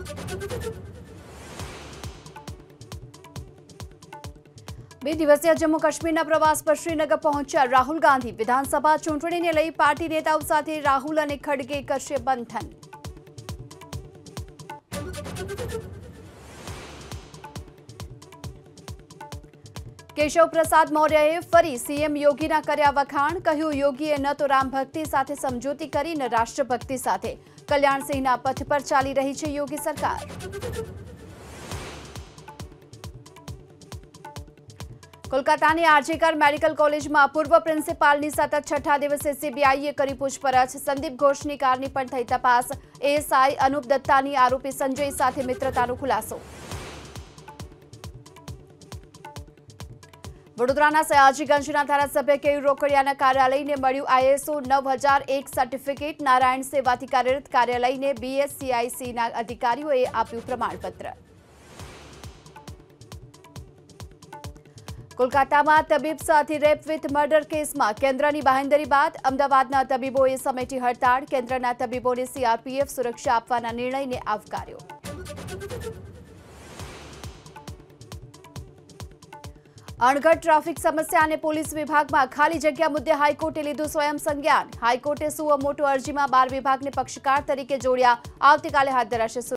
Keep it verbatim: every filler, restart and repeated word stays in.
બે દિવસીય જમ્મુ કાશ્મીરના પ્રવાસ પર શ્રીનગર પહોંચ્યા રાહુલ ગાંધી। વિધાનસભા ચૂંટણીને લઈ પાર્ટી નેતાઓ સાથે રાહુલ અને ખડગે કરશે મંથન। કેશવ પ્રસાદ મૌર્યએ ફરી સીએમ યોગીના કર્યા વખાણ। કહ્યું, યોગીએ ન તો રામ ભક્તિ સાથે સમજૂતી કરી ન રાષ્ટ્રભક્તિ સાથે। કલ્યાણસિંહના પથ પર ચાલી રહી છે યોગી સરકાર। કોલકાતાની આરજીકર મેડિકલ કોલેજમાં પૂર્વ પ્રિન્સિપાલની સતત છઠ્ઠા દિવસે સીબીઆઈએ કરી પૂછપરછ। સંદીપ ઘોષની કારની પણ થઈ તપાસ। એએસઆઈ અનુપ દત્તાની આરોપી સંજય સાથે મિત્રતાનો ખુલાસો। વડોદરાના સયાજીગંજના ધારાસભ્ય કેયુર રોકડિયાના કાર્યાલયને મળ્યું આઈએસઓ નવ હજાર એક સર્ટિફિકેટ। નારાયણ સેવાથી કાર્યરત કાર્યાલયને બીએસસીઆઈસીના અધિકારીઓએ આપ્યું પ્રમાણપત્ર। કોલકાતામાં તબીબ સાથે રેપ વિથ મર્ડર કેસમાં કેન્દ્રની બાંહેધરી બાદ અમદાવાદના તબીબોએ સમેટી હડતાળ। કેન્દ્રના તબીબોને સીઆરપીએફ સુરક્ષા આપવાના નિર્ણયને આવકાર્યો। અણઘડ ટ્રાફિક સમસ્યા અને પોલીસ વિભાગમાં ખાલી જગ્યા મુદ્દે હાઈકોર્ટે લીધું સ્વયં સંજ્ઞાન। હાઈકોર્ટે સુઓ મોટો અરજીમાં બાર વિભાગને પક્ષકાર તરીકે જોડ્યા। આવતીકાલે હાથ ધરાશે